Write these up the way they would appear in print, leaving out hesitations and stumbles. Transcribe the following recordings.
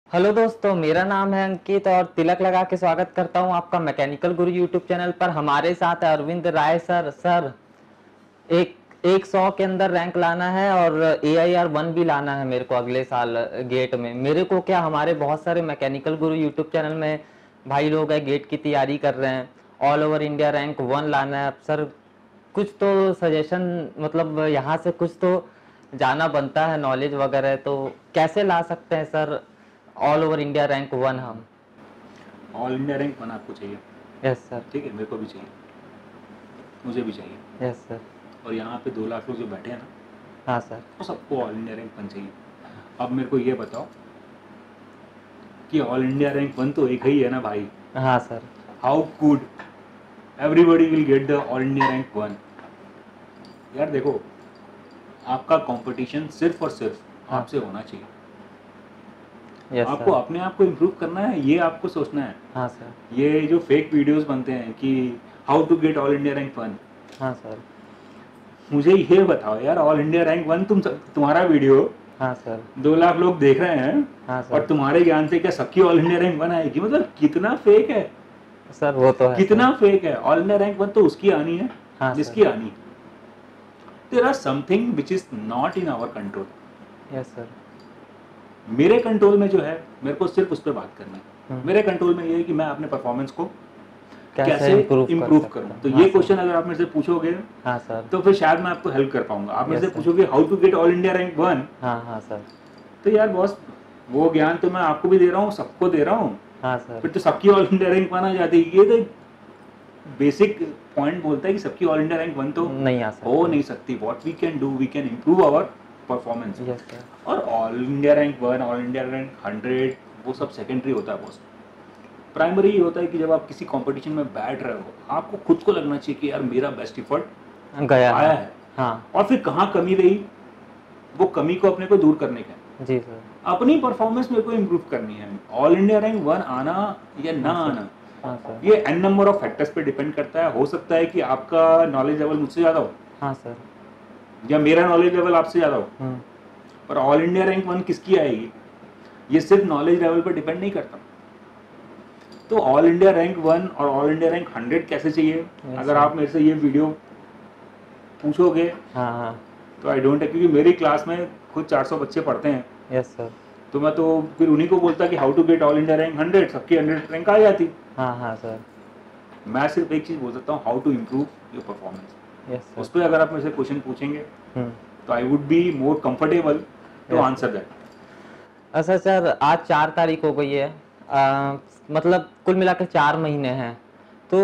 Hello दोस्तों, मेरा नाम है अंकित और तिलक लगा के स्वागत करता हूं आपका मैकेनिकल गुरु यूट्यूब चैनल पर। हमारे साथ है अरविंद राय सर एक 100 के अंदर रैंक लाना है और AIR 1 भी लाना है मेरे को अगले साल गेट में। मेरे को क्या, हमारे बहुत सारे मैकेनिकल गुरु यूट्यूब चैनल में भाई लोग हैं, गेट की तैयारी कर रहे हैं। ऑल ओवर इंडिया रैंक 1 लाना है सर। कुछ तो सजेशन, मतलब यहाँ से कुछ तो जाना बनता है, नॉलेज वगैरह। तो कैसे ला सकते हैं sir all over India rank 1 हम? ऑल इंडिया रैंक 1 आपको चाहिए? Yes sir. ठीक है, मेरे को भी चाहिए, मुझे भी चाहिए। Yes sir. और यहाँ पे 2 लाख लोग जो बैठे हैं ना, हाँ सर। वो सबको ऑल इंडिया रैंक 1 चाहिए। अब मेरे को ये बताओ कि ऑल इंडिया रैंक 1 तो एक ही है ना भाई। हाँ sir. How could everybody will get the all India rank 1? यार देखो, आपका कंपटीशन सिर्फ और सिर्फ हाँ। आपसे होना चाहिए। यस आपको सर। अपने आप को इम्प्रूव करना है, ये आपको सोचना है। हाँ सर। ये जो फेक वीडियोस बनते हैं कि how to get all India rank 1, हाँ सर। मुझे ये बताओ यार, ऑल इंडिया रैंक 1 तुम्हारा वीडियो हाँ सर। 2 लाख लोग देख रहे हैं हाँ और सर। तुम्हारे ज्ञान से क्या सबकी ऑल इंडिया रैंक 1 आएगी? मतलब कितना फेक है, सर वो तो है कितना सर। फेक है। ऑल इंडिया रैंक 1 तो उसकी आनी है हाँ जिसकी सर। आनी। There are something which is not in our control. Yes sir. मेरे कंट्रोल में जो है, मेरे को सिर्फ उस पर बात करनी है। हम्म। मेरे कंट्रोल में ये है कि मैं अपने परफॉर्मेंस को कैसे कैसे इम्प्रूव इम्प्रूव कर करूं। सकते तो हैं? हाँ ये सर। क्वेश्चन अगर आप मेरे से पूछोगे हाँ सर। तो फिर शायद मैं आपको हेल्प कर पाऊंगा। आप मेरे यस से सर। पूछोगे how to get all India rank 1, हाँ हाँ सर। तो यार बॉस, वो ज्ञान तो मैं आपको भी दे रहा हूँ, सबको दे रहा हूँ, हाँ सर। फिर तो सबकी ऑल इंडिया रैंक 1 आ जाती है। ये तो बेसिक पॉइंट बोलता है कि सबकी ऑल इंडिया रैंक 1 तो नहीं आ सकती। हो नहीं सकती। What we can do, we can improve our performance. Yes sir. और all India rank 1, all India rank 100 वो सब सेकेंडरी होता है बॉस। प्राइमरी ये होता है कि जब आप किसी कंपटीशन में बैठ रहे हो, आपको खुद को लगना चाहिए कि यार मेरा बेस्ट इफर्ट गया आया है। है। हाँ। और फिर कहाँ कमी रही, वो कमी को अपने को दूर करने का है। जी सर। अपनी परफॉर्मेंस मेरे को इम्प्रूव करनी है। ऑल इंडिया रैंक 1 आना या ना हाँ सर। आना, हाँ सर। ये n नंबर ऑफ फैक्टर्स पे डिपेंड करता है। हो सकता है कि आपका नॉलेज लेवल मुझसे ज़्यादा हो हाँ सर। या मेरा नॉलेज लेवल आपसे ज़्यादा हो, हम्म। पर ऑल इंडिया रैंक 1 किसकी आएगी, ये सिर्फ नॉलेज लेवल पे डिपेंड नहीं करता। तो ऑल इंडिया रैंक 1 और ऑल इंडिया रैंक 100 कैसे चाहिए? अगर आप मेरे से ये वीडियो पूछोगे हाँ हाँ। तो आई डोंट है, क्योंकि मेरी क्लास में खुद 400 बच्चे पढ़ते हैं। Yes sir. तो मैं तो फिर उन्हीं को बोलता कि how to get all India rank 100, सबकी 100 रैंक आ जाती। हाँ हाँ सर। मैं सिर्फ एक चीज़ बोल सकता हूँ, how to improve your performance. Yes sir. उस पर अगर आप मेरे से क्वेश्चन पूछेंगे हम्म। तो I would be more comfortable to Yes, answer that. अच्छा सर, आज 4 तारीख हो गई है। मतलब कुल मिलाकर 4 महीने हैं। तो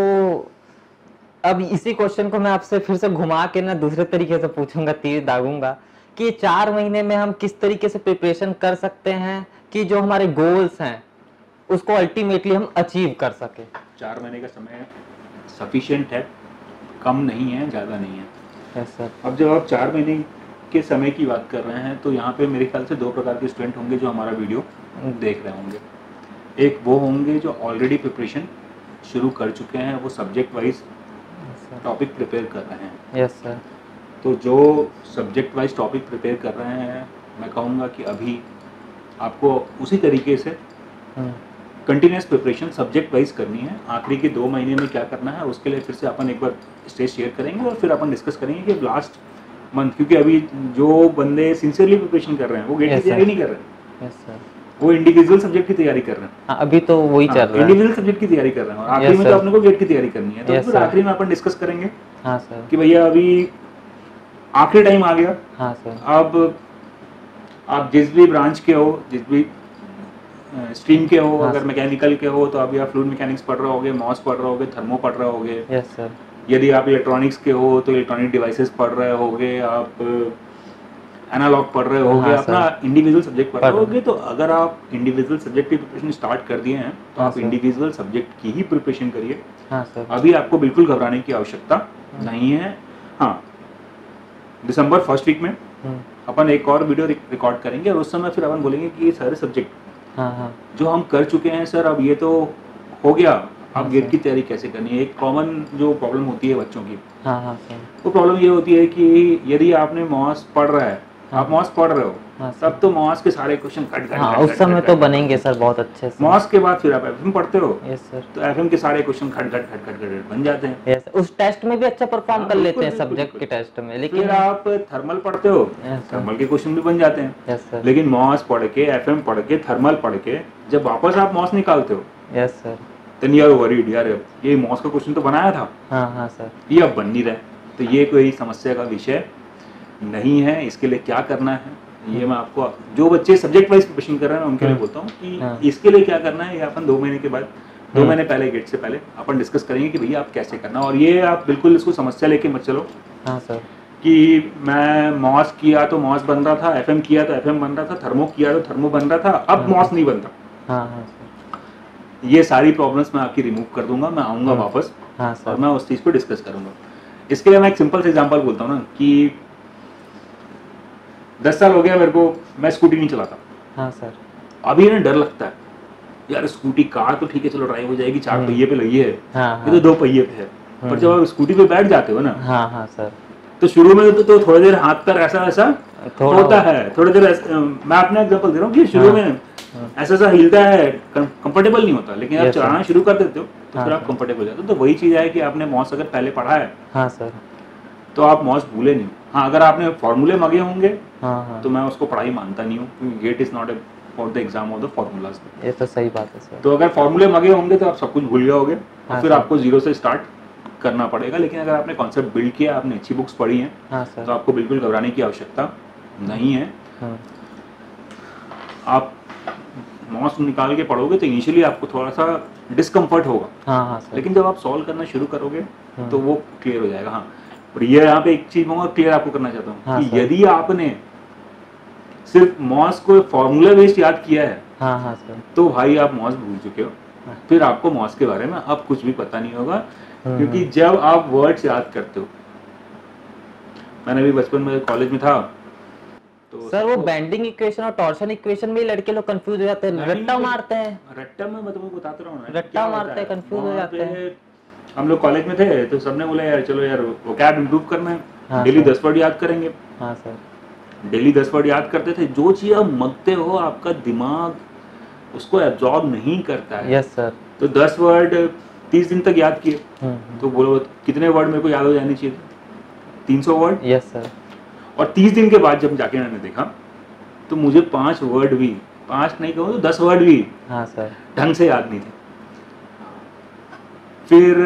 अब इसी क्वेश्चन को मैं आपसे फिर से घुमा के ना दूसरे तरीके से पूछूंगा, तीर दागूंगा कि 4 महीने में हम किस तरीके से प्रिपरेशन कर सकते हैं कि जो हमारे गोल्स हैं उसको अल्टीमेटली हम अचीव कर सके। 4 महीने का समय सफिशिएंट है, कम नहीं है, ज़्यादा नहीं है। Yes sir. अब जब आप 4 महीने के समय की बात कर रहे हैं तो यहाँ पे मेरे ख्याल से 2 प्रकार के स्टूडेंट होंगे जो हमारा वीडियो देख रहे होंगे। एक वो होंगे जो ऑलरेडी प्रिपरेशन शुरू कर चुके हैं, वो सब्जेक्ट वाइज टॉपिक प्रिपेयर कर रहे हैं। Yes sir. तो जो सब्जेक्ट वाइज टॉपिक प्रिपेयर कर रहे हैं, मैं कहूँगा कि अभी आपको उसी तरीके से कंटिन्यूस प्रिपरेशन सब्जेक्ट वाइज करनी है। आखिरी के 2 महीने में क्या करना है उसके लिए फिर से अपन एक बार स्टेज शेयर करेंगे और फिर अपन डिस्कस करेंगे कि लास्ट मंथ, क्योंकि अभी जो बंदे सिंसियरली प्रिपरेशन कर रहे हैं वो गेट की तैयारी नहीं कर रहे हैं। Yes sir. वो इंडिविजुअल सब्जेक्ट की तैयारी कर रहे हैं। हाँ, अभी तो वही चल रहा है। इंडिविजुअल सब्जेक्ट की तैयारी कर रहे हैं और आखिरी Yes, में तो sir. अपने को गेट की तैयारी करनी है। तो Yes, फिर sir. आखिरी में अपन डिस्कस करेंगे हाँ सर। कि भैया अभी आखिरी टाइम आ गया। हाँ सर। अब आप जिस भी ब्रांच के हो, जिस भी स्ट्रीम के हो, हाँ, अगर सर। मैकेनिकल के हो तो अभी आप फ्लूइड मैकेनिक्स पढ़ रहे होगे, मॉस पढ़ रहे होगे, थर्मो पढ़ रहे होगे। Yes sir. यदि आप इलेक्ट्रॉनिक्स के हो तो इलेक्ट्रॉनिक डिवाइसेस पढ़ रहे होगे, आप एनालॉग पढ़ रहे होगे, हाँ, अपना सर। इंडिविजुअल सब्जेक्ट पढ़ रहे पढ़- होगे। तो अगर आप इंडिविजुअल सब्जेक्ट की प्रिपरेशन स्टार्ट कर दिए हैं तो हाँ, आप सर। इंडिविजुअल सब्जेक्ट की ही प्रिपरेशन करिए। हाँ सर। अभी आपको बिल्कुल घबराने की आवश्यकता नहीं है। हाँ, दिसंबर फर्स्ट वीक में अपन एक और वीडियो रिकॉर्ड करेंगे और उस समय फिर अपन बोलेंगे कि ये सारे सब्जेक्ट हाँ हाँ जो हम कर चुके हैं सर, अब ये तो हो गया, हाँ, अब गेट सर। की तैयारी कैसे करनी है। एक कॉमन जो प्रॉब्लम होती है बच्चों की, हाँ हाँ सर। वो प्रॉब्लम ये होती है कि यदि आपने मॉस पढ़ रहा है, हाँ। आप मॉस पढ़ रहे हो हाँ सर। तब तो मॉस के सारे क्वेश्चन कट कट हाँ कट उस कट समय कट तो कट बनेंगे सर बहुत अच्छे से। मॉस के बाद फिर आप एफएम पढ़ते हो, यस सर। तो एफएम के सारे क्वेश्चन खट खट खट खट खट बन जाते हैं। यस उस टेस्ट में भी अच्छा परफॉर्म हाँ, कर लेते बिल्कुल हैं बिल्कुल सब्जेक्ट के बिल्कुल। टेस्ट में, लेकिन फिर आप थर्मल पढ़ते हो, यस सर। थर्मल के क्वेश्चन भी बन जाते हैं। Yes sir. लेकिन मॉस पढ़ के, एफएम पढ़ के, थर्मल पढ़ के जब वापस आप मॉस निकालते हो, yes sir. Then you are worried, यार ये मॉस का क्वेश्चन तो बनाया था, हाँ हाँ सर। ये अब बन नहीं रहा है। तो ये कोई समस्या का विषय नहीं है। इसके लिए क्या करना है, ये मैं आपको, जो बच्चे सब्जेक्ट वाइज प्रिपरेशन कर रहे हैं उनके लिए बोलता हूँ कि इसके लिए क्या करना है, ये अपन 2 महीने के बाद, 2 महीने पहले, गेट से पहले अपन डिस्कस करेंगे कि भैया आप कैसे करना। और ये आप बिल्कुल इसको समस्या लेके मत चलो। हाँ सर। कि मैं मॉस किया तो मॉस बन रहा था, एफएम किया तो एफएम बन रहा था, थर्मो किया तो थर्मो बन रहा था, अब मॉस नहीं बनता। हाँ हाँ सर। ये सारी प्रॉब्लम्स मैं आपकी रिमूव कर दूंगा। मैं आऊँगा वापस हाँ सर। और मैं उस चीज़ को डिस्कस करूंगा। इसके लिए मैं एक सिंपल सा एग्जांपल बोलता हूँ ना कि 10 साल हो गया मेरे को, मैं स्कूटी नहीं चलाता। हाँ सर। अभी ना डर लगता है, यार स्कूटी, कार तो ठीक है चलो ड्राइव हो जाएगी, 4 पहिए पे लगी है, हाँ ये तो 2 पहिए पे है। पर जब आप स्कूटी पे बैठ जाते हो ना, हाँ हाँ सर, तो शुरू में तो थोड़ी देर हाथ पैर ऐसा ऐसा होता है, थोड़ी देर मैं अपना एग्जांपल दे रहा हूँ कि शुरू में ऐसा ऐसा हिलता है, कंफर्टेबल नहीं होता। लेकिन आप चलाना शुरू कर देते हो तो फिर आप कंफर्टेबल हो जाते हो। तो वही चीज़ है कि आपने मॉस अगर पहले पढ़ा है, हाँ सर, तो आप मॉस भूले नहीं। हाँ, अगर आपने फॉर्मूले मगे होंगे हाँ तो मैं उसको पढ़ाई मानता नहीं हूँ, क्योंकि GATE is not for the exam of the formulas. ये तो सही बात है सर। तो अगर फॉर्मूले मगे होंगे तो आप सब कुछ भूल जाओगे और फिर सर। आपको जीरो से स्टार्ट करना पड़ेगा। लेकिन अगर आपने कॉन्सेप्ट बिल्ड किया, आपने अच्छी बुक्स पढ़ी हैं, हाँ सर, तो आपको बिल्कुल घबराने की आवश्यकता नहीं है। आप मॉस निकाल के पढ़ोगे तो इनिशियली आपको थोड़ा सा डिस्कम्फर्ट होगा, हाँ हाँ सर, लेकिन जब आप सॉल्व करना शुरू करोगे तो वो क्लियर हो जाएगा। हाँ, और ये यहाँ पे एक चीज मैं क्लियर आपको करना चाहता हूँ हाँ कि सर। यदि आपने सिर्फ मॉस को फॉर्मूला बेस्ड याद किया है, हाँ हाँ सर, तो भाई आप मॉस भूल चुके हो। फिर आपको मॉस के बारे में अब कुछ भी पता नहीं होगा, क्योंकि जब आप वर्ड्स याद करते हो, मैंने भी बचपन में कॉलेज में था तो सर वो बेंडिंग इक्वेशन और टॉर्शन इक्वेशन में लड़के लोग कंफ्यूज हो जाते हैं, रट्टा मारते हैं। रट्टा में मैं तुमको बताता रहा हूँ ना, रट्टा मारते हैं, कंफ्यूज हो जाते हैं। हम लोग कॉलेज में थे तो सबने बोला यार चलो यार वोकैब इंप्रूव करना है, हाँ डेली सर। 10 वर्ड याद करेंगे। हाँ सर, डेली 10 वर्ड याद करते थे। जो चीज़ आप मगते हो आपका दिमाग उसको एब्जॉर्ब नहीं करता है। Yes sir. तो 10 वर्ड 30 दिन तक याद किए, तो बोलो कितने वर्ड मेरे को याद हो जाने चाहिए? 300 वर्ड। Yes sir. और 30 दिन के बाद जब जाके मैंने देखा तो मुझे 5 वर्ड भी, 5 नहीं कहूँ तो 10 वर्ड भी, हाँ सर, ढंग से याद नहीं थे। फिर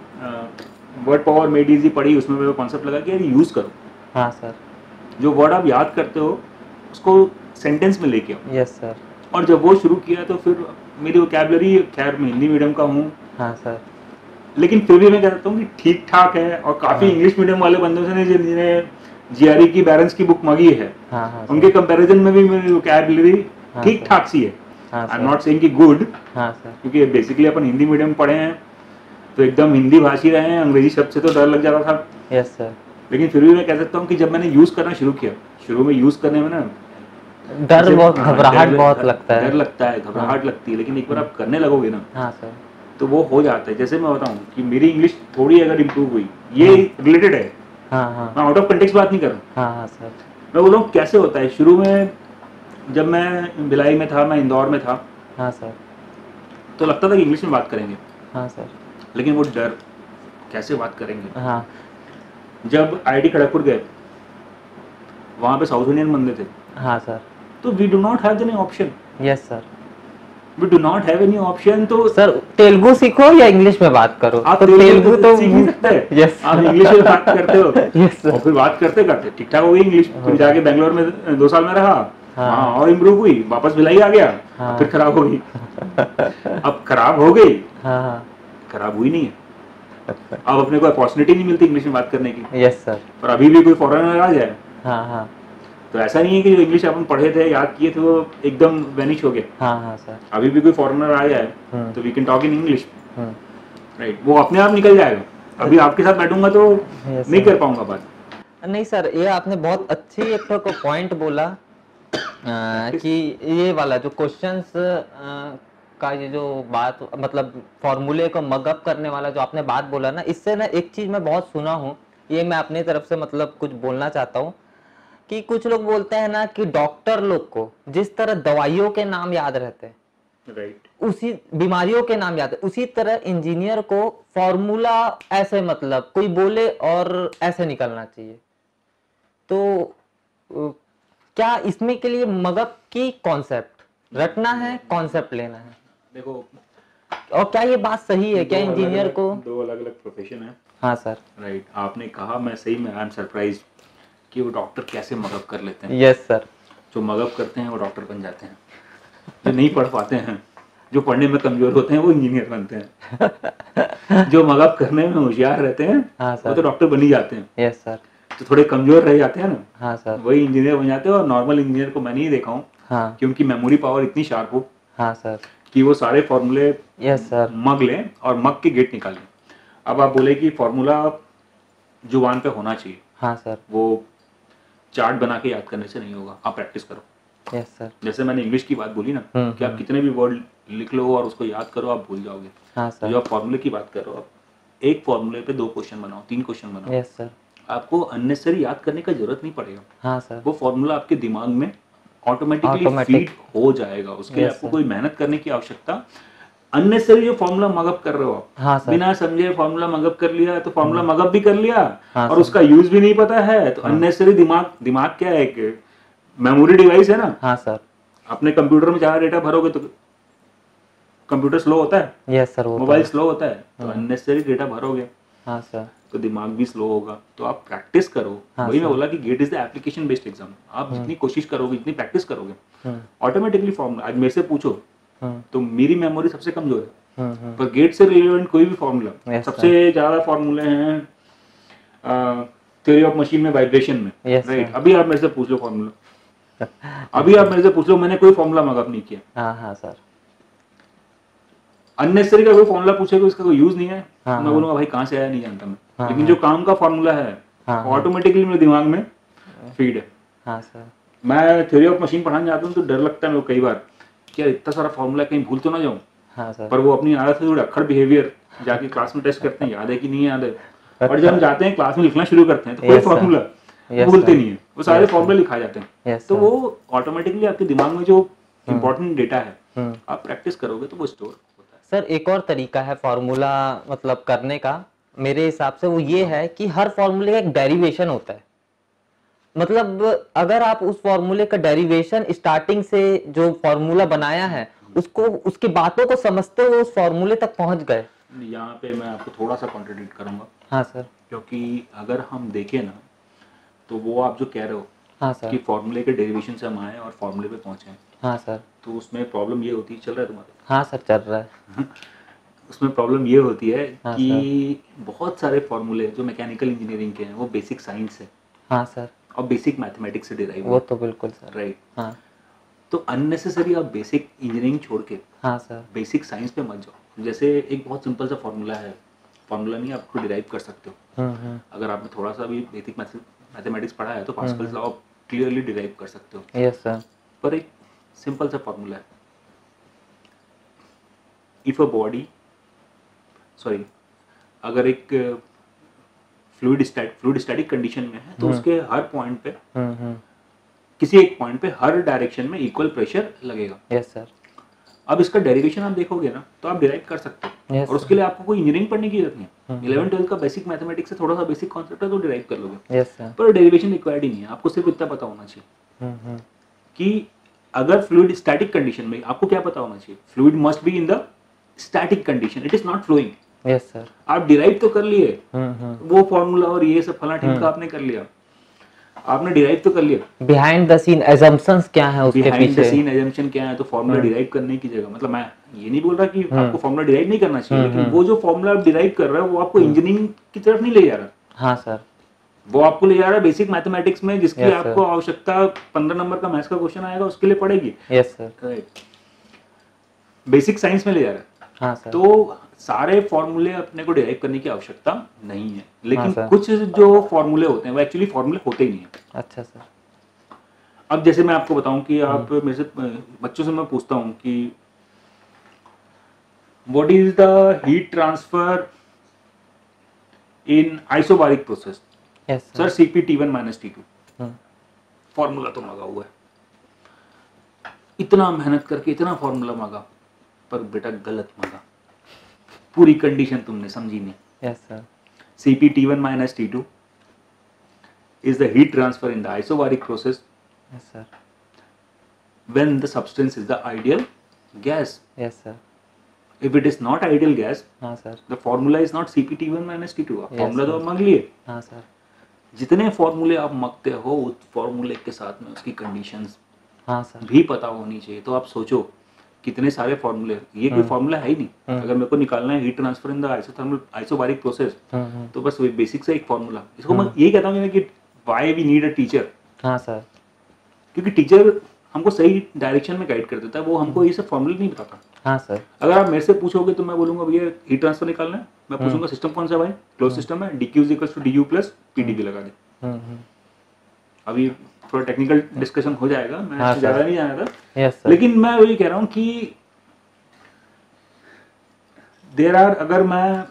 वर्ड पावर मेड इजी पढ़ी, उसमें मेरे को कॉन्सेप्ट लगा कि यार यूज़ करो। हाँ सर, जो वर्ड आप याद करते हो उसको सेंटेंस में लेके आओ। Yes sir. और जब वो शुरू किया तो फिर मेरी वोकैबुलरी, खैर मैं हिंदी मीडियम का हूँ, हाँ सर, लेकिन फिर भी मैं कहता हूँ कि ठीक ठाक है। और काफ़ी इंग्लिश मीडियम वाले बंदों से जिन्हें जीआरई की बैरेंस की बुक मांगी है, हाँ उनके कंपैरिजन में भी मेरी वोकैबुलरी ठीक ठाक सी है। आई एम नॉट सेइंग कि गुड, हाँ सर, क्योंकि बेसिकली अपन हिंदी मीडियम पढ़े हैं तो एकदम हिंदी भाषी रहे हैं, अंग्रेजी शब्द से तो डर लग जाता था। Yes sir. लेकिन फिर भी मैं कह सकता हूँ कि जब मैंने यूज़ करना शुरू किया, शुरू में यूज़ करने में ना डर बहुत, घबराहट बहुत लगता है। डर लगता है, घबराहट लगती है, लेकिन एक बार आप करने लगोगे ना, हाँ सर, तो वो हो जाता है। जैसे मैं बताऊं कि मेरी इंग्लिश थोड़ी अगर इम्प्रूव हुई, ये रिलेटेड है, हाँ हाँ, मैं आउट ऑफ कंटेक्स्ट बात नहीं कर रहा हूँ। हाँ हाँ सर, मैं बोल रहा हूँ कैसे होता है। शुरू में जब मैं भिलाई में था, मैं इंदौर में था, हाँ सर, तो लगता था कि इंग्लिश में बात करेंगे, हाँ सर, लेकिन वो डर, कैसे बात करेंगे। हाँ जब आईआईटी खड़गपुर गए, वहाँ पे साउथ इंडियन बंदे थे, हाँ सर, तो we do not have any option, yes sir. We do not have any option. तो सर तेलुगु सीखो या इंग्लिश में बात करो? आप तो तेलुगु तो सीख नहीं सकते, यस, आप इंग्लिश में बात करते हो। यस और फिर बात करते करते ठीक ठाक हो गई इंग्लिश। फिर जाके बैंगलोर में 2 साल में रहा, वहाँ और इम्प्रूव हुई, वापस भिलाई आ गया, फिर खराब हो गई। अब खराब हो गई, हाँ, खराब हुई नहीं है। अब अपने को अपॉर्चुनिटी नहीं मिलती इंग्लिश में बात करने की। Yes sir. और अभी भी कोई फॉरेनर आ जाए, हाँ हाँ, तो ऐसा नहीं है कि जो इंग्लिश अपन पढ़े थे, याद किए थे, वो एकदम वैनिश हो गए। हाँ हाँ सर, अभी भी कोई फॉरेनर आ जाए तो we can talk in English, hmm, right, वो अपने आप निकल जाएगा। अभी आपके साथ बैठूंगा तो नहीं कर पाऊंगा बात। नहीं सर, ये आपने बहुत अच्छी एक तो पॉइंट बोला कि ये वाला जो क्वेश्चंस का ये जो बात, मतलब फॉर्मूले को मगअप करने वाला जो आपने बात बोला ना, इससे ना एक चीज मैं बहुत सुना हूँ, ये मैं अपनी तरफ से मतलब कुछ बोलना चाहता हूँ कि कुछ लोग बोलते हैं ना कि डॉक्टर लोग को जिस तरह दवाइयों के नाम याद रहते हैं, राइट, उसी बीमारियों के नाम याद है, उसी तरह इंजीनियर को फॉर्मूला ऐसे मतलब कोई बोले और ऐसे निकलना चाहिए। तो क्या इसमें के लिए मगध की कॉन्सेप्ट रटना है, कॉन्सेप्ट लेना है? देखो, और क्या ये बात सही है, क्या इंजीनियर को? दो अलग अलग प्रोफेशन है। हाँ सर। राइट, आपने कहा, मैं सही में आई एम सरप्राइज कि वो डॉक्टर कैसे मगअप कर लेते हैं। Yes sir. जो मगअप करते हैं वो डॉक्टर बन जाते हैं, जो नहीं पढ़ पाते हैं, जो पढ़ने में कमजोर होते हैं वो इंजीनियर बनते हैं, जो मगअप करने में होशियार रहते हैं हाँ वो तो डॉक्टर बन ही जाते हैं। Yes sir. जो थोड़े कमजोर रह जाते हैं ना, हाँ सर, वही इंजीनियर बन जाते हैं। और नॉर्मल इंजीनियर को मैं नहीं देखा हूँ हाँ क्योंकि मेमोरी पावर इतनी शार्प हो हाँ सर, कि वो सारे फॉर्मूले यस सर, मग लें और मग के गेट निकालें। अब आप बोले कि फॉर्मूला जुबान पे होना चाहिए, हाँ सर, वो चार्ट बना के याद करने से नहीं होगा, आप प्रैक्टिस करो। यस सर, जैसे मैंने इंग्लिश की बात बोली ना कि आप कितने भी वर्ड लिख लो और उसको याद करो, आप भूल जाओगे। हाँ तो सर, जो आप फॉर्मूले की बात करो, आप एक फॉर्मूले पे 2 क्वेश्चन बनाओ, 3 क्वेश्चन बनाओ, यस सर, आपको अननेसेसरी याद करने का जरूरत नहीं पड़ेगा। हाँ सर, वो फॉर्मूला आपके दिमाग में ऑटोमेटिकली Automatic. फीड हो जाएगा, उसके लिए Yes, आपको sir. कोई मेहनत करने की आवश्यकता। अननेसेसरी जो फॉर्मूला मगअप कर रहे हो आप, हाँ सर, बिना समझे फॉर्मूला मगअप कर लिया तो फॉर्मूला मगअप भी कर लिया हाँ और सर, उसका यूज भी नहीं पता है, तो अननेसेसरी दिमाग क्या है, एक मेमोरी डिवाइस है ना। हाँ सर, अपने कंप्यूटर में ज्यादा डेटा भरोगे तो कंप्यूटर स्लो होता है, यस सर, वो तो मोबाइल है। स्लो होता है, तो अननेसेसरी डेटा भरोगे हाँ सर, तो दिमाग भी स्लो होगा। तो आप प्रैक्टिस करो। हाँ वही मैं सर। बोला कि GATE is the application based exam. आप जितनी कोशिश करोगे, जितनी प्रैक्टिस करोगे, हम्म, ऑटोमेटिकली फॉर्मूला, आज मेरे से पूछो हम्म, तो मेरी मेमोरी सबसे कमजोर है, हम्म, पर गेट से रिलेवेंट कोई भी फॉर्मूला, Yes, सबसे ज्यादा फॉर्मूले हैं थ्योरी ऑफ मशीन में, वाइब्रेशन में। Yes, right, sir. अभी आप मेरे से पूछ लो फॉर्मूला, अभी आप मेरे से पूछ लो, मैंने कोई फॉर्मूला मगअप नहीं किया। हाँ हाँ सर, अननेसेसरी का कोई फॉर्मूला पूछेगा, इसका कोई यूज नहीं है, हाँ, मैं हाँ। बोलूंगा भाई कहाँ से आया नहीं जानता मैं, हाँ, लेकिन हाँ। जो काम का फॉर्मूला है हाँ, हाँ। ऑटोमेटिकली मेरे दिमाग में फीड है। हाँ सर, मैं थ्योरी ऑफ मशीन पढ़ाने जाता हूँ तो डर लगता है मेरे को कई बार कि यार इतना सारा फॉर्मूला कहीं भूल तो ना जाऊँ, हाँ सर, पर वो अपनी आदत से थोड़ा अक्खड़ बिहेवियर जाके क्लास में टेस्ट करते हैं, याद है कि नहीं याद है। और जब हम जाते हैं क्लास में लिखना शुरू करते हैं तो कोई Yes, sir. फॉर्मूला Yes, भूलते sir. नहीं है, वो सारे Yes, sir. फॉर्मूले लिखाए जाते हैं। Yes, तो sir. वो ऑटोमेटिकली आपके दिमाग में जो इम्पोर्टेंट डेटा है, हम्म। आप प्रैक्टिस करोगे तो वो स्टोर होता है। सर एक और तरीका है फार्मूला मतलब करने का, मेरे हिसाब से वो ये है कि हर फॉर्मूले का एक डेरिवेशन होता है। मतलब अगर आप उस फॉर्मूले का डेरिवेशन स्टार्टिंग से जो फॉर्मूला बनाया है उसको, उसकी बातों को समझते हुए उस फॉर्मूले तक पहुंच गए। यहाँ पे मैं आपको थोड़ा सा कॉन्ट्रडिक्ट करूंगा, हाँ सर, क्योंकि अगर हम देखें ना तो वो आप जो कह रहे हो हाँ कि सर, फॉर्मूले के डेरिवेशन से हम आए और फॉर्मूले पे पहुंचे, हाँ सर, तो उसमें प्रॉब्लम ये होती है, चल रहा है तुम्हारे, हाँ सर, चल रहा है। उसमें प्रॉब्लम ये होती है हाँ कि बहुत सारे फॉर्मूले जो मैकेनिकल इंजीनियरिंग के हैं वो बेसिक साइंस है हाँ सर, और बेसिक मैथमेटिक्स से डिराइव वो तो बिल्कुल सर। राइट। हाँ तो अननेसेसरी आप बेसिक इंजीनियरिंग छोड़ के हाँ सर, बेसिक साइंस पे मत जाओ। जैसे एक बहुत सिंपल सा फॉर्मूला है, फॉर्मूला नहीं आप खुद डिराइव कर सकते हो। अगर आपने थोड़ा सा भी बेसिक मैथमेटिक्स पढ़ा है तो पास्कल्स लॉ आप क्लियरली डिराइव कर सकते हो। यस सर, पर एक सिंपल सा फॉर्मूला है, इफ अ बॉडी, सॉरी, अगर एक फ्लूइड स्टैटिक कंडीशन में है तो उसके हर पॉइंट पे, किसी एक पॉइंट पे हर डायरेक्शन में इक्वल प्रेशर लगेगा। यस सर, अब इसका डेरिवेशन आप देखोगे ना तो आप डिराइव कर सकते हो। Yes, और उसके लिए आपको कोई इंजीनियरिंग पढ़ने की जरूरत नहीं है, 11-12 का बेसिक मैथमेटिक्स से थोड़ा सा बेसिक कॉन्सेप्ट है तो डिराइव कर लोगे। यस सर, पर डेरिवेशन रिक्वायर्ड ही नहीं है, आपको सिर्फ इतना पता होना चाहिए कि अगर फ्लूइड स्टैटिक कंडीशन में, आपको क्या पता होना चाहिए, fluid must be in the static condition, it is not flowing. Yes sir, आप डिराइव तो कर लिए वो फॉर्मूला और ये सब फला ढिमका आपने कर लिया, आपने डिराइव तो कर लिया। बिहाइंड द सीन एजम्पशंस क्या है उसके बिहाइंड द पीछे। सीन एजम्पशन क्या है, तो फॉर्मूला डिराइव करने की जगह, मतलब मैं ये नहीं बोल रहा कि आपको फॉर्मूला डिराइव नहीं करना चाहिए, लेकिन वो जो फॉर्मूला आप डिराइव कर रहे हो वो आपको इंजीनियरिंग की तरफ नहीं ले जा रहा। हाँ सर, वो आपको ले जा रहा है बेसिक मैथमेटिक्स में, जिसकी Yes, आपको आवश्यकता 15 नंबर का मैथ्स का क्वेश्चन आएगा उसके लिए पड़ेगी। Yes sir, right, basic science में ले जा रहा है। हाँ सर, तो सारे फॉर्मूले अपने को डिराइव करने की आवश्यकता नहीं है, लेकिन सर। कुछ जो फॉर्मूले होते हैं वो एक्चुअली फॉर्मूले होते ही नहीं है। अच्छा सर, अब जैसे मैं आपको बताऊं कि आप मेरे से, बच्चों से मैं पूछता हूं कि what is the heat transfer in isobaric process, yes sir sir, CP T1 - T2। Formula तो मांगा हुआ है, इतना मेहनत करके इतना फॉर्मूला मांगा, पर बेटा गलत मांगा, पूरी कंडीशन तुमने समझी नहीं। Yes sir. CpT1 minus T2 is the heat transfer in the isobaric process yes sir. when the substance is the ideal gas. Yes sir. If it is not ideal gas, हाँ sir. the formula is not CpT1 minus T2. आप Yes, formula तो sir. आप मांग लिए, हाँ sir. जितने फॉर्मूले आप मांगते हो उस फॉर्मूले के साथ में उसकी कंडीशंस हाँ सर। भी पता होनी चाहिए। तो आप सोचो कितने सारे फॉर्मूले, ये कोई फॉर्मूला है ही नहीं। अगर मेरे को निकालना है heat transfer in the isothermal isobaric process, तो बस वही बेसिक सा एक फॉर्मूला। इसको मैं ये कहता हूँ कि why we need a teacher. हाँ सर। क्योंकि टीचर हमको सही डायरेक्शन में गाइड कर देता है, वो हमको ये सब फॉर्मूले नहीं बताता। हाँ सर। अगर आप मेरे से पूछोगे तो मैं बोलूंगा भैया हीट ट्रांसफर निकालना है, मैं पूछूंगा सिस्टम कौन सा है भाई, क्लोज सिस्टम है, dq = du प्लस pdv लगा दे। अभी थोड़ा टेक्निकल डिस्कशन हो जाएगा, मैं हाँ इससे ज्यादा नहीं जाना था। Yes sir. लेकिन मैं वही कह रहा हूँ कि देयर आर, अगर मैं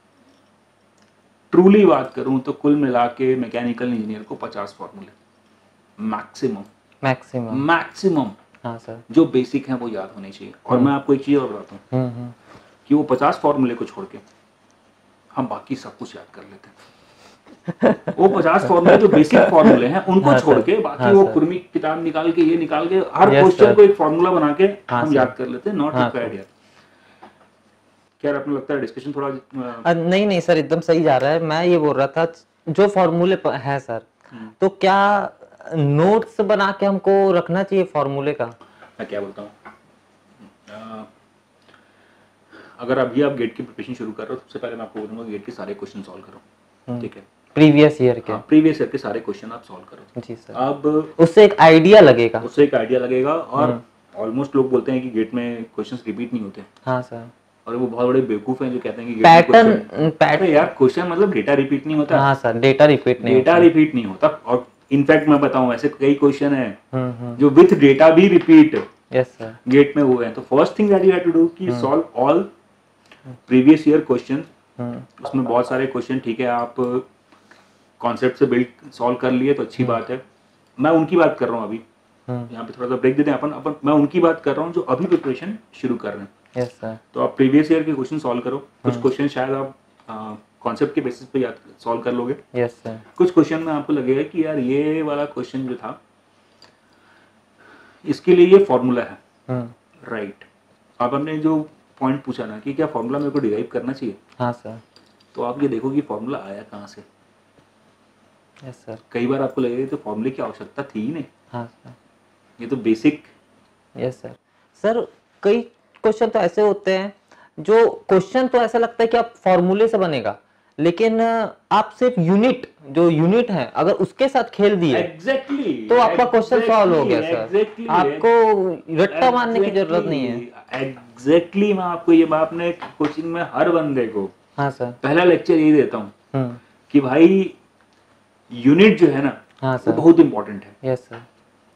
ट्रूली बात करूं तो कुल मिला के मैकेनिकल इंजीनियर को 50 फॉर्मूले मैक्सिमम हाँ सर। जो बेसिक हैं वो याद होने चाहिए। और मैं आपको एक चीज और बताता हूँ कि वो 50 फॉर्मूले को छोड़ के हम बाकी सब कुछ याद कर लेते हैं। वो 50 फॉर्मूले जो बेसिक फॉर्मूले हैं उनको हाँ छोड़ सर, के बाकी हाँ वो सर। कुर्मी किताब निकाल के ये निकाल के हर Yes, क्वेश्चन sir. को एक फॉर्मूला बना के हाँ हम सर। याद कर लेते हैं। नॉट हाँ रिक्वायर्ड सर। यार। क्या आपको लगता है डिस्कशन थोड़ा नहीं नहीं सर, एकदम सही जा रहा है। मैं ये बोल रहा था जो फॉर्मूले है सर, तो क्या नोट्स बना के हमको रखना चाहिए फॉर्मूले का? मैं क्या बोलता हूँ, अगर अभी आप गेट की प्रिपरेशन शुरू कर रहे हो, सबसे पहले मैं आपको बोलूंगा गेट के सारे क्वेश्चन सॉल्व करो। ठीक है, प्रीवियस ईयर के। प्रीवियस ईयर के सारे क्वेश्चन आप सॉल्व करो। जी सर। अब उससे एक आइडिया लगेगा। और ऑलमोस्ट लोग बोलते हैं कि गेट में क्वेश्चंस रिपीट नहीं होते। हाँ सर। और वो बहुत बड़े बेवकूफ हैं जो कहते हैं कि गेट में क्वेश्चन पैटर्न यार, क्वेश्चन मतलब डेटा रिपीट नहीं होता। हाँ सर, डेटा रिपीट नहीं होता। और इनफैक्ट मैं बताऊं ऐसे कई क्वेश्चन है जो विथ डेटा भी रिपीट यस सर गेट में हुए हैं। तो first thing that you have to do कि solve all previous year question. उसमें बहुत सारे क्वेश्चन, ठीक है, आप कॉन्सेप्ट से बिल्ड सॉल्व कर लिए तो अच्छी बात है। मैं उनकी बात कर रहा हूँ अभी, यहाँ पे थोड़ा सा ब्रेक देते हैं अपन। मैं उनकी बात कर रहा हूँ जो अभी प्रिपरेशन शुरू कर रहे हैं। Yes sir. तो आप प्रीवियस ईयर के क्वेश्चन सॉल्व करो। कुछ क्वेश्चन शायद आप कॉन्सेप्ट के बेसिस पे याद सॉल्व कर लोगे। Yes sir. कुछ क्वेश्चन में आपको लगेगा कि यार ये वाला क्वेश्चन जो था इसके लिए ये फॉर्मूला है। राइट। अब हमने जो पॉइंट पूछा ना कि क्या फॉर्मूला मेरे को डिराइव करना चाहिए, हाँ सर। तो आप ये देखो कि फॉर्मूला आया कहाँ से। Yes sir. कई बार आपको लगेगा तो फॉर्मूले की आवश्यकता थी ही नहीं, हाँ सर। ये तो बेसिक। Yes sir. सर कई क्वेश्चन तो ऐसे होते हैं जो क्वेश्चन तो ऐसा लगता है कि आप फॉर्मूले से बनेगा, लेकिन आप सिर्फ यूनिट है अगर उसके साथ खेल दिए तो आपका क्वेश्चन सॉल्व हो गया सर। आपको रट्टा मारने की जरूरत नहीं है। एग्जैक्टली मैं आपको ये बात अपने कोचिंग में हर बंदे को हाँ सर पहला लेक्चर यही देता हूँ कि भाई यूनिट जो है ना, हाँ वो सर। बहुत इंपॉर्टेंट है। Yes sir.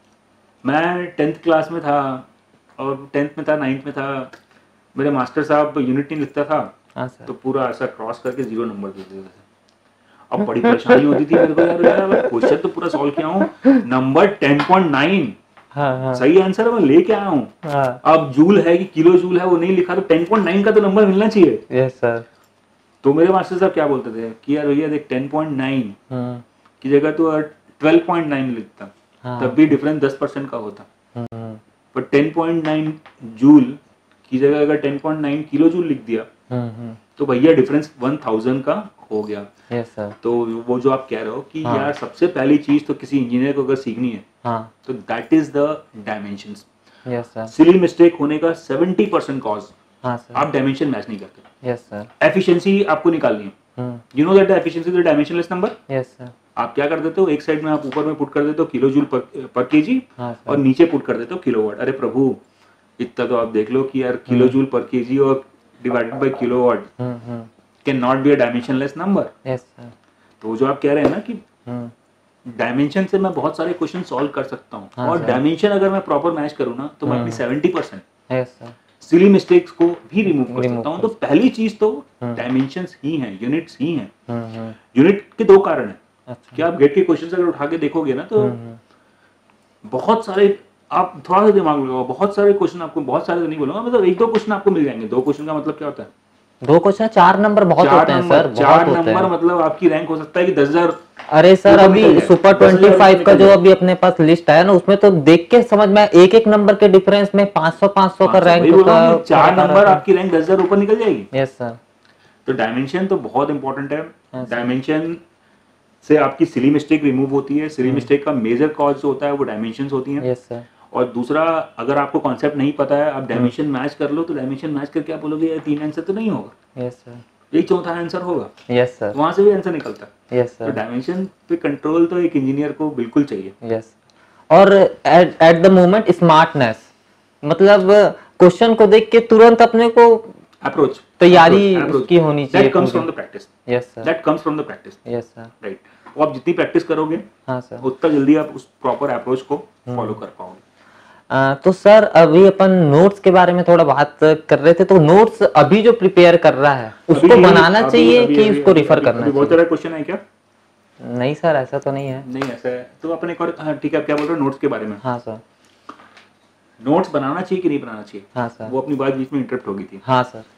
मैं 10th क्लास में था और 10th में था, 9th में था, मेरे मास्टर साहब यूनिट नहीं लिखता था हाँ सर। तो पूरा ऐसा क्रॉस करके 0 नंबर दे देते थे। अब बड़ी परेशानी होती थी मेरे को, यार क्वेश्चन तो पूरा सॉल्व किया हूँ, नंबर 10.9 हाँ सही आंसर मैं लेके आया हूँ। हाँ। अब जूल है कि किलो जूल है वो नहीं लिखा, तो 10.9 का तो नंबर मिलना चाहिए। Yes sir. तो मेरे मास्टर साहब क्या बोलते थे कि यार भैया देख 10.9 की जगह तो 12.9 लिखता, तब भी डिफरेंस 10% का होता। पर 10.9 जूल की जगह अगर 10.9 किलो जूल लिख दिया तो भैया डिफरेंस 1000 का हो गया। Yes sir. तो वो जो आप कह रहे हो कि यार सबसे पहली चीज तो किसी इंजीनियर को अगर सीखनी है तो that is the dimensions. Yes sir. Silly mistake होने का 70% कॉज हाँ सर। आप डायमेंशन मैच नहीं करते। Yes sir. एफिशिएंसी आपको निकालनी है। You know that the efficiency is the dimensionless number. Yes sir. आप क्या कर देते हो, एक साइड में आप ऊपर में पुट कर देते हो किलो जूल पर केजी और नीचे पुट कर देते हो किलोवाट। अरे प्रभु, इतना तो आप देख लो कि यार किलो जूल पर केजी और divided by kilowatt can not be a dimensionless number. Yes sir. तो जो आप कह रहे हैं ना कि डायमेंशन से मैं बहुत सारे क्वेश्चन सॉल्व कर सकता हूँ और डायमेंशन अगर मैं प्रॉपर मैच करूँ ना तो मैं अपनी 70% यस सर सिली मिस्टेक्स को भी रिमूव कर सकता हूँ। तो पहली चीज तो डायमेंशंस ही हैं, यूनिट्स ही हैं। यूनिट के दो कारण हैं कि आप गेट के क्वेश्चंस अगर उठा के देखोगे ना तो बहुत सारे, आप थोड़ा सा दिमाग लगाओ, बहुत सारे क्वेश्चन आपको, बहुत सारे तो नहीं बोलूंगा, मतलब 1-2 क्वेश्चन आपको मिल जाएंगे। 2 क्वेश्चन का मतलब क्या होता है? 2 क्वेश्चन 4 नंबर बहुत होते हैं सर, बहुत 4 होते नंबर हैं। मतलब आपकी रैंक हो सकता है कि 10,000 अरे सर ऊपर अभी निकल जाए, सुपर 10,000 ऊपर 25 का निकल जो जाए। अभी अपने पास लिस्ट है ना, उसमें तो देख के समझ में एक एक नंबर के डिफरेंस में 500 का 500, वही रैंक बोल रहा का हूँ कि 4 फर्क आ रहा नंबर था। आपकी रैंक 10,000 ऊपर निकल जाएगी। Yes sir. तो डायमेंशन तो बहुत इंपॉर्टेंट है। Yes, sir. डायमेंशन से आपकी सिली मिस्टेक रिमूव होती है। सिली मिस्टेक का मेजर कॉज जो होता है वो डायमेंशंस होती हैं। Yes sir. और दूसरा, अगर आपको कॉन्सेप्ट नहीं पता है, आप डायमेंशन मैच कर लो, तो डायमेंशन मैच करके आप बोलोगे यार 3 आंसर तो नहीं होगा, यस सर। यही चौथा आंसर होगा, यस सर। वहां से भी आंसर निकलता है। यस तो सर। डायमेंशन पे कंट्रोल तो एक इंजीनियर को बिल्कुल चाहिए। यस। और एट द मोमेंट स्मार्टनेस, मतलब क्वेश्चन को देख के तुरंत अपने को अप्रोच, तैयारी उसकी होनी चाहिए। That comes from the practice. Yes sir. That comes from the practice. Yes sir. Right. वो आप जितनी प्रैक्टिस करोगे, हाँ सर, उतना जल्दी आप उस प्रॉपर अप्रोच को फॉलो कर पाओगे। तो सर अभी अपन नोट्स के बारे में थोड़ा बात कर रहे थे, तो नोट्स अभी जो प्रिपेयर कर रहा है उसको बनाना चाहिए कि उसको रिफर करना चाहिए? बहुत सारा क्वेश्चन है क्या? नहीं सर, ऐसा तो नहीं है। नहीं ऐसा है तो अपन एक और, हाँ ठीक है, आप क्या बोल रहे हो नोट्स के बारे में? हाँ सर। नोट्स बनाना चाहिए कि नहीं बनाना चाहिए? हाँ सर। वो अपनी बात बीच में इंटरप्ट हो गई थी। हाँ सर।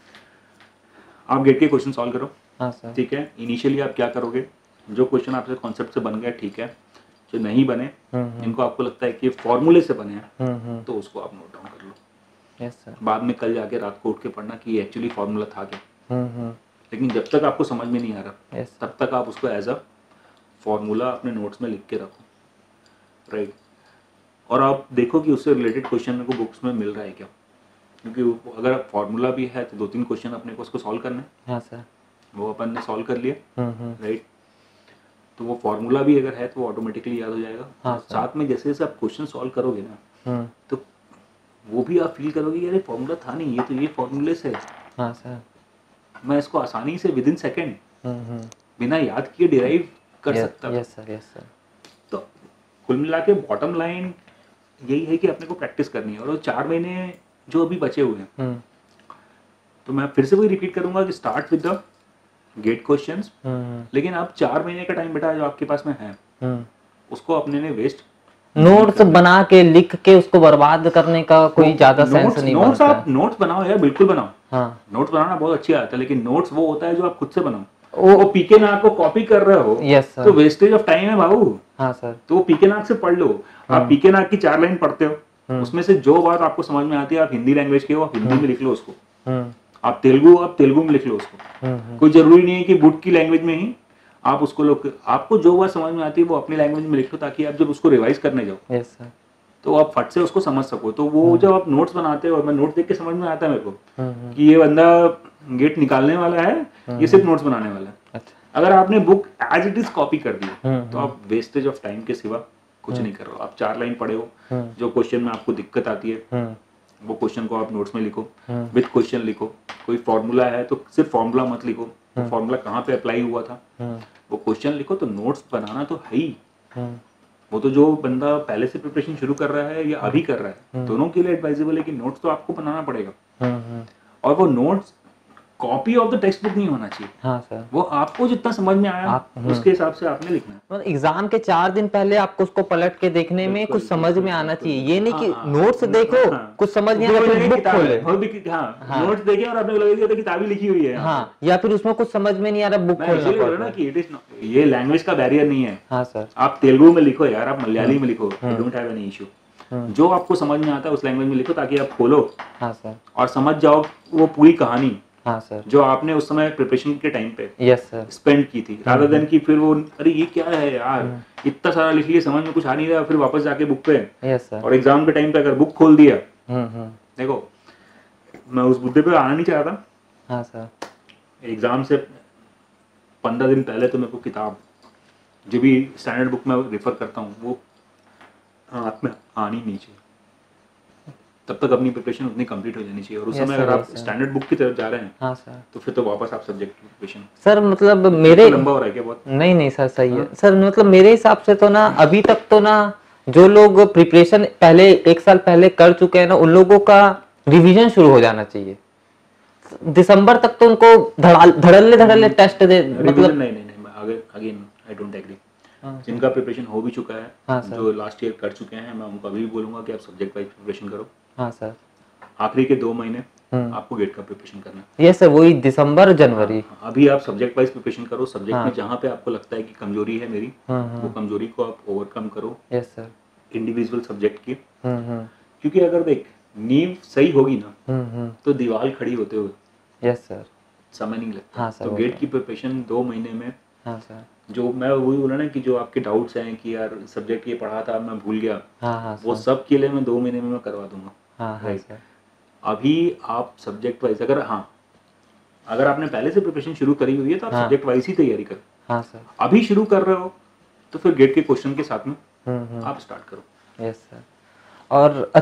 आप गेट के क्वेश्चन सॉल्व करो। हाँ सर। ठीक है, इनिशियली आप क्या करोगे, जो क्वेश्चन आपसे कॉन्सेप्ट से बन गया ठीक है, जो नहीं बने, जिनको आपको लगता है कि फॉर्मूले से बने हैं, तो उसको आप नोट डाउन कर लो। Yes sir. बाद में कल जाके रात को उठ के पढ़ना कि ये एक्चुअली फॉर्मूला था क्या। लेकिन जब तक आपको समझ में नहीं आ रहा, यस तब तक आप उसको एज अ फॉर्मूला अपने नोट्स में लिख के रखो। राइट। और आप देखो कि उससे रिलेटेड क्वेश्चन मेरे को बुक्स में मिल रहा है क्या, क्योंकि अगर फॉर्मूला भी है तो 2-3 क्वेश्चन अपने को उसको सॉल्व करना है। हाँ सर। वो अपन ने सॉल्व कर लिया। राइट। तो वो फॉर्मूला भी अगर है तो वो ऑटोमेटिकली याद हो जाएगा। हाँ साथ में जैसे जैसे आप क्वेश्चन सॉल्व करोगे ना, तो वो भी आप फील करोगे यार ये फॉर्मूला था नहीं, ये तो ये फॉर्मूले से है। हाँ सर। मैं इसको आसानी से विद इन सेकेंड बिना याद किए डिराइव कर सकता हूँ। Yes sir. Yes sir. तो कुल मिला के बॉटम लाइन यही है कि अपने को प्रैक्टिस करनी है। और वो 4 महीने जो अभी बचे हुए हैं, तो मैं फिर से वही रिपीट करूंगा कि start with the GATE questions. लेकिन आप 4 महीने का टाइम बेटा जो आपके पास में है, उसको अपने ने वेस्ट नोट्स बना के लिख के उसको बर्बाद करने का कोई ज्यादा सेंस नहीं बनता है। आप नोट्स बनाओ यार, बिल्कुल बनाओ। हाँ। नोट्स बनाना बहुत अच्छी आदत है, लेकिन नोट्स वो होता है जो आप खुद से बनाओ। वो पीके नाग को कॉपी कर रहे हो, यस सर, तो वेस्टेज ऑफ टाइम है बाबू। हाँ सर। तो वो पीके नाग से पढ़ लो। आप पीके नाग की 4 लाइन पढ़ते हो, उसमें से जो बात आपको समझ में आती है, आप हिंदी लैंग्वेज के हो, आप हिंदी में लिख लो उसको। आप तेलुगु में लिख लो उसको। कोई जरूरी नहीं है कि बुक की लैंग्वेज में ही आप उसको लोग, आपको जो बात समझ में आती है वो अपनी लैंग्वेज में लिख लो, ताकि आप जब उसको रिवाइज करने जाओ यस सर, तो आप फट से उसको समझ सको। तो वो जब आप नोट्स बनाते हो, और मैं नोट देख के समझ में आता है मेरे को कि ये बंदा गेट निकालने वाला है, ये सिर्फ नोट्स बनाने वाला है। अच्छा। अगर आपने book as it is copy कर दी तो आप वेस्टेज ऑफ टाइम के सिवा कुछ नहीं कर रहे हो। आप 4 लाइन पढ़े हो, जो क्वेश्चन में आपको दिक्कत आती है वो क्वेश्चन को आप नोट्स में लिखो, विद क्वेश्चन लिखो। कोई फॉर्मूला है तो सिर्फ फॉर्मूला मत लिखो, तो फॉर्मूला कहाँ पे अप्लाई हुआ था वो क्वेश्चन लिखो। तो नोट्स बनाना तो है ही। वो तो जो बंदा पहले से प्रिपरेशन शुरू कर रहा है या अभी कर रहा है, दोनों के लिए एडवाइजेबल है कि नोट्स तो आपको बनाना पड़ेगा। और वो notes copy of the text book नहीं होना चाहिए। हाँ सर। वो आपको जितना समझ में आया उसके हिसाब से आपने लिखना है। मतलब एग्जाम के 4 दिन पहले आपको उसको पलट के देखने में कुछ समझ में आना चाहिए। ये नहीं कि नोट्स देखो कुछ समझ नहीं आया फिर बुक खोले। नोट्स देखे और आपने लगे कि किताब ही लिखी हुई है। हाँ, या फिर उसमें कुछ समझ में नहीं आ रहा, बुक खोलना पड़ता है। कि इट इज ये लैंग्वेज का बैरियर नहीं है। हाँ सर। आप तेलुगु में लिखो यार, आप मलयाली में लिखो, डोंट हैव एनी इशू। जो आपको समझ में आता है उस लैंग्वेज में लिखो, ताकि आप खोलो हाँ सर और समझ जाओ वो पूरी कहानी। हाँ सर। जो आपने उस समय प्रिपरेशन के टाइम पे यस सर स्पेंड की थी, रादर देन की फिर वो अरे ये क्या है यार, इतना सारा लिख लिया, समझ में कुछ आ नहीं रहा, फिर वापस जाके बुक पे। Yes sir. और एग्जाम के टाइम पे अगर बुक खोल दिया, देखो मैं उस मुद्दे पे आना नहीं चाह रहा। हाँ सर। एग्जाम से 15 दिन पहले तो मेरे को किताब जो भी स्टैंडर्ड बुक में रेफर करता हूँ वो हाथ में आनी नहीं चाहिए। तब तक अपनी प्रिपरेशन उतनी कंप्लीट हो जानी चाहिए। और उस समय अगर आप स्टैंडर्ड बुक की तरफ जा रहे हैं, हाँ सर, तो फिर तो वापस आप सब्जेक्ट की प्रिपरेशन। सर मतलब मेरे लंबा हो रहा है क्या बहुत? नहीं सर, सही है सर। मतलब मेरे हिसाब से तो ना अभी तक तो ना जो लोग प्रिपरेशन पहले 1 साल पहले कर चुके हैं ना, उन लोगों का रिवीजन शुरू हो जाना चाहिए। दिसंबर तक तो उनको धड़ल्ले टेस्ट दे, मतलब नहीं, अगेन आई डोंट एग्री। हाँ, जिनका प्रिपरेशन हो भी चुका है, हाँ सर। जो लास्ट ईयर कर चुके हैं, मैं उनको अभी भी बोलूँगा कि आप सब्जेक्ट वाइज प्रिपरेशन करो। हाँ सर। आखिरी के 2 महीने हम्म। आपको गेट का प्रिपरेशन करना है। ये सर वही दिसंबर जनवरी। हाँ, अभी आप सब्जेक्ट वाइज प्रिपरेशन करो, सब्जेक्ट हाँ। में जहाँ पे आपको लगता है कि कमजोरी है मेरी, वो कमजोरी को आप ओवरकम करो यस सर। इंडिविजुअल सब्जेक्ट की। हम्म। क्योंकि अगर देख नींव सही होगी ना, हम्म। तो दीवार खड़ी होते हुए यस सर। समय नहीं लगता। हाँ सर, तो वो गेट तो की प्रिपरेशन 2 महीने में, हाँ सर। जो मैं वही बोला ना कि जो आपके डाउट्स हैं कि यार सब्जेक्ट ये पढ़ा था मैं भूल गया, हाँ हाँ वो सर। सब के लिए मैं 2 महीने में मैं करवा दूंगा। हाँ हाँ राइट। सर। अभी आप सब्जेक्ट वाइज अगर आपने पहले से प्रिपरेशन शुरू करी हुई है तो आप हाँ। सब्जेक्ट वाइज ही तैयारी करो। हाँ सर। अभी शुरू कर रहे हो तो फिर गेट के क्वेश्चन के साथ में आप स्टार्ट करो। Yes sir. और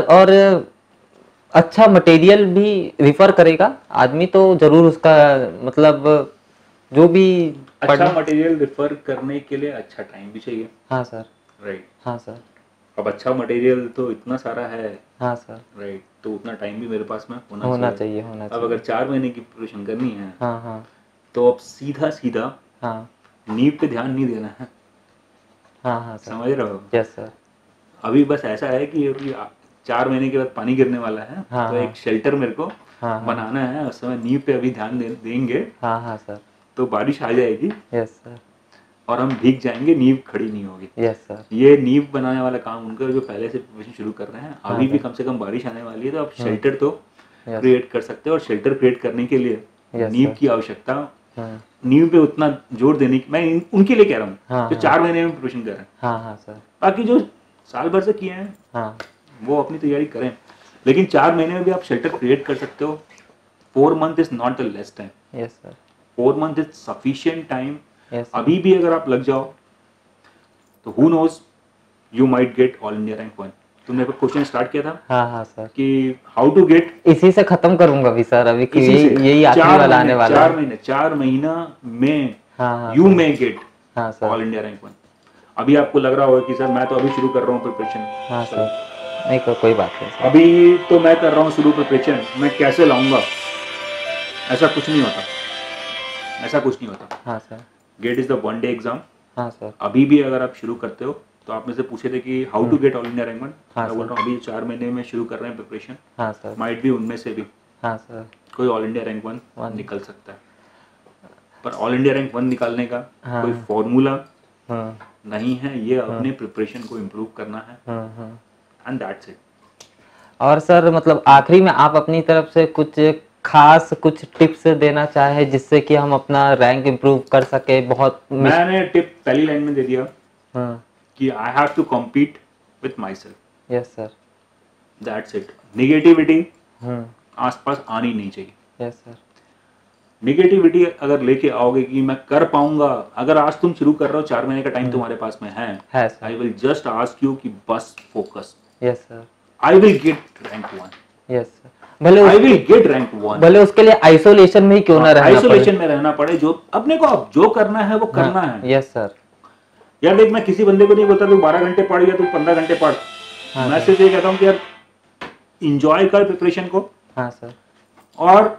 अच्छा मटेरियल भी रिफर करेगा आदमी तो जरूर उसका मतलब जो भी अच्छा मटेरियल रिफर करने के लिए अच्छा टाइम भी चाहिए। हाँ सर। राइट। हाँ सर। अब अच्छा मटेरियल तो इतना सारा है। हाँ सर। राइट। तो उतना टाइम भी मेरे पास में होना होना चाहिए। चाहिए, होना अब चाहिए। अगर 4 महीने की प्रिपरेशन करनी है, हाँ हाँ तो अब सीधा सीधा हाँ नींव पे ध्यान नहीं देना है। हाँ हाँ सर। समझ रहे हो? Yes sir. अभी बस ऐसा है कि अभी 4 महीने के बाद पानी गिरने वाला है, हाँ तो हाँ एक शेल्टर मेरे को हाँ हाँ बनाना है। उस समय नींव पे अभी ध्यान देंगे हाँ हाँ सर। तो बारिश आ जाएगी यस सर। और हम भीग जाएंगे, नींव खड़ी नहीं होगी। Yes sir. ये नींव बनाने वाला काम उनका जो पहले से प्रिपरेशन शुरू कर रहे हैं। हाँ अभी भी सर। कम से कम बारिश आने वाली है, तो आप शेल्टर तो यस। क्रिएट कर सकते हो। और शेल्टर क्रिएट करने के लिए यस नींव सर। की आवश्यकता, नींव पे उतना जोर देने की, मैं उनके लिए कह रहा हूँ हाँ, जो हाँ। 4 महीने में प्रिपरेशन कर रहे हैं। हाँ हाँ सर। बाकी जो साल भर से किए हैं हाँ वो अपनी तैयारी करें, लेकिन 4 महीने में भी आप शेल्टर क्रिएट कर सकते हो। 4 month is not the less time. Yes sir. 4 month is sufficient time. Yes अभी भी अगर आप लग जाओ तो who knows, you might get all India rank 1। तुमने क्वेश्चन स्टार्ट किया था हाँ हाँ सर। कि हाउ टू गेट, इसी से खत्म करूंगा अभी सर, अभी कि इसी से यही आखिरी वाला आने वाला है। 4 महीना में हाँ हाँ यू सर। मे गेट हाँ सर। All India rank 1। अभी आपको लग रहा होगा कि सर मैं तो अभी शुरू कर रहा हूँ प्रिपरेशन। हाँ सर। नहीं कोई बात नहीं सर। अभी तो मैं कर रहा हूँ शुरू प्रिपरेशन, मैं कैसे लाऊंगा? ऐसा कुछ नहीं होता, ऐसा कुछ नहीं होता। हाँ sir. GATE is the 1 day exam. हाँ सर। अभी भी अगर आप शुरू करते हो तो आप में से पूछे थे कि how to get all India rank 1। हाँ मैं बोल रहा हूँ अभी 4 महीने में शुरू कर रहे हैं प्रिपरेशन। हाँ सर। माइट भी उनमें से भी हाँ सर। कोई ऑल इंडिया रैंक 1 निकल सकता है, पर ऑल इंडिया रैंक 1 निकालने का कोई फॉर्मूला नहीं है। ये अपने प्रिपरेशन को इम्प्रूव करना है, एंड दैट्स इट। और सर मतलब आखिरी में आप अपनी तरफ से कुछ खास कुछ टिप्स देना चाहे जिससे कि हम अपना रैंक इम्प्रूव कर सके? बहुत मैंने टिप पहली लाइन में दे दिया कि I have to compete with my self. Yes sir. That's it. Negativity आसपास आनी नहीं चाहिए। Yes sir. निगेटिविटी अगर लेके आओगे कि मैं कर पाऊंगा, अगर आज तुम शुरू कर रहे हो, 4 महीने का टाइम तुम्हारे पास में है, I will just ask you कि बस focus. Yes sir. I will get rank 1। Yes sir. भले आई विल गेट रैंक 1, भले उसके लिए आइसोलेशन में ही क्यों ना रहना पड़े। आइसोलेशन में रहना पड़े, जो अपने को अब जो करना है वो करना है। Yes sir. यार देख, मैं किसी बंदे को नहीं बोलता तू 12 घंटे पढ़ या तू 15 घंटे पढ़। मैं सिर्फ ये कहता हूँ कि यार इंजॉय कर प्रिपरेशन को। हाँ सर। और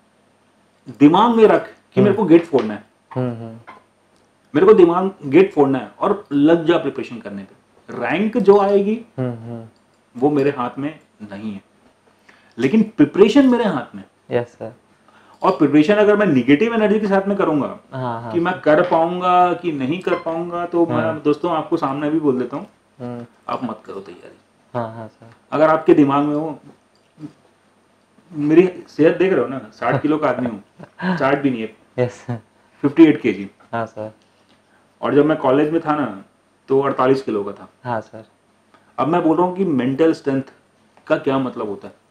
दिमाग में रख कि मेरे को गेट फोड़ना है, मेरे को दिमाग गेट फोड़ना है, और लग जा प्रिपरेशन करने पे। रैंक जो आएगी वो मेरे हाथ में नहीं है, लेकिन प्रिपरेशन मेरे हाथ में। Yes sir. और प्रिपरेशन अगर मैं निगेटिव एनर्जी के साथ में करूंगा कि मैं कर पाऊंगा कि नहीं कर पाऊंगा, तो मैं दोस्तों आपको सामने भी बोल देता हूँ, आप मत करो तैयारी। हाँ हाँ सर। अगर आपके दिमाग में हो, मेरी सेहत देख रहे हो ना, 60 किलो का आदमी हूँ, 60 भी नहीं है, यस 58 kg। हाँ सर। और जब मैं कॉलेज में था ना तो 48 किलो का था। हाँ सर। अब मैं बोल रहा हूँ कि मेंटल स्ट्रेंथ का क्या मतलब होता है।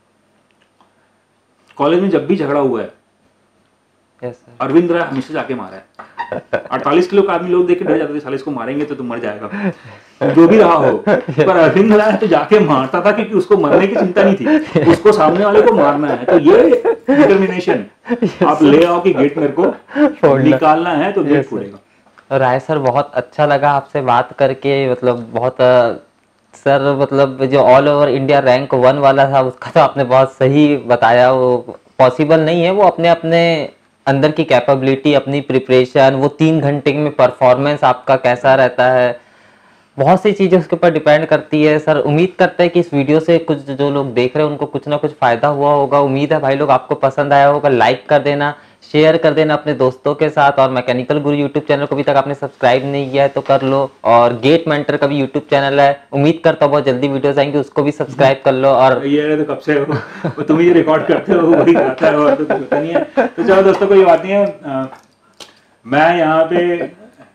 कॉलेज में जब भी झगड़ा हुआ है, यस सर, अरविंद राय हमेशा जाके मारा है। 48 किलो का आदमी लोग देख के डर जाते थे, साले इसको मारेंगे तो तुम मर जाएगा, जो भी रहा हो। पर अरविंद राय तो जाके मारता था क्योंकि उसको मरने की चिंता नहीं थी, उसको सामने वाले को मारना है। तो ये डिटर्मिनेशन आप ले आओ कि गेट मेरे को निकालना है, तो गेट फोड़ेगा। राय सर बहुत अच्छा लगा आपसे बात करके, मतलब बहुत सर मतलब जो ऑल ओवर इंडिया रैंक 1 वाला था उसका तो आपने बहुत सही बताया। वो पॉसिबल नहीं है, वो अपने अपने अंदर की कैपेबिलिटी, अपनी प्रिपरेशन, वो 3 घंटे में परफॉर्मेंस आपका कैसा रहता है, बहुत सी चीज़ें उसके ऊपर डिपेंड करती है। सर उम्मीद करते हैं कि इस वीडियो से कुछ जो लोग देख रहे हैं उनको कुछ ना कुछ फ़ायदा हुआ होगा। उम्मीद है भाई लोग आपको पसंद आया होगा। लाइक कर देना, शेयर कर देना अपने दोस्तों के साथ, और मैकेनिकल गुरु यूट्यूब चैनल को अभी तक आपने सब्सक्राइब नहीं किया है तो कर लो। और गेट मेंटर का भी यूट्यूब चैनल है, उम्मीद करता हूँ बहुत जल्दी वीडियोस आएंगे, उसको भी सब्सक्राइब कर लो। और ये तो कब से वो तुम ही रिकॉर्ड करते हो, वही आता है और तो कुछ होता नहीं है। तो चलो दोस्तों, कोई बात नहीं है। मैं यहाँ पे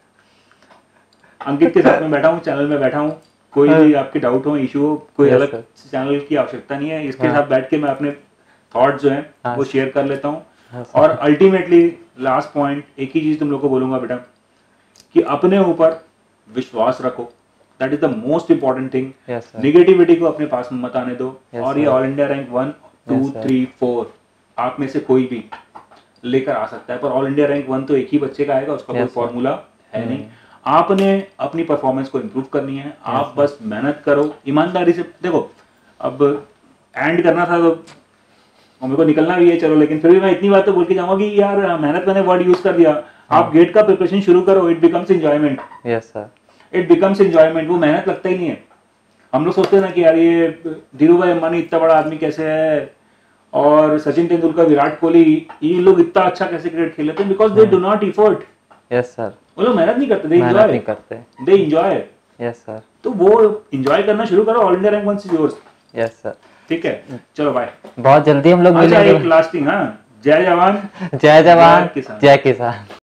अंकित के साथ में बैठा हूँ, चैनल में बैठा हूँ। कोई भी आपके डाउट हो, इशू हो, कोई Yes, अलग sir. चैनल की आवश्यकता नहीं है। इसके हाँ. साथ बैठ के मैं अपने थॉट जो हैं हाँ. वो शेयर कर लेता हूँ। हाँ, sir. और अल्टीमेटली लास्ट पॉइंट, एक ही चीज तुम लोग को बोलूंगा बेटा, कि अपने ऊपर विश्वास रखो। That is the most important thing. Yes, sir. Negativity को अपने पास मत आने दो। Yes, और ये sir. All India rank 1, 2, Yes, sir. 3, 4 आप में से कोई भी लेकर आ सकता है। पर ऑल इंडिया रैंक 1 तो एक ही बच्चे का आएगा, उसका कोई Yes, sir. फॉर्मूला है नहीं। आपने अपनी परफॉर्मेंस को इम्प्रूव करनी है। आप बस मेहनत करो, ईमानदारी से। देखो, अब एंड करना था तो और मेरे को निकलना भी है, चलो, लेकिन फिर भी मैं इतनी बात तो बोल के जाऊंगा कि यार मेहनत, मैंने वर्ड यूज कर दिया। आप गेट का प्रिपरेशन शुरू करो, it becomes enjoyment. Yes sir, it becomes enjoyment. वो मेहनत लगता ही नहीं है। हम लोग सोचते हैं ना कि यार ये धीरू भाई अंबानी इतना बड़ा आदमी कैसे है, और सचिन तेंदुलकर, विराट कोहली, ये लोग इतना अच्छा कैसे क्रिकेट खेल लेते हैं? Because they do not effort. Yes sir, वो लोग मेहनत नहीं करते, दे मेहनत एंजॉय, नहीं करते। They enjoy. यस सर, तो वो एंजॉय करना शुरू करो। All India rank 1 is yours. Yes sir, ठीक है, चलो बाय। बहुत जल्दी हम लोग अच्छा, मिलेंगे। एक लास्ट थिंग, हाँ, जय जवान जय जवान, जय किसान। जय किसान।